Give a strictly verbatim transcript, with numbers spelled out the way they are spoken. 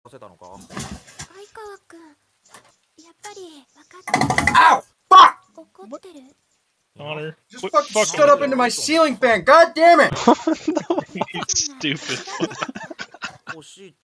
Ow! Fuck! Connor. Just fucking stood up into my ceiling fan. God damn it! You stupid.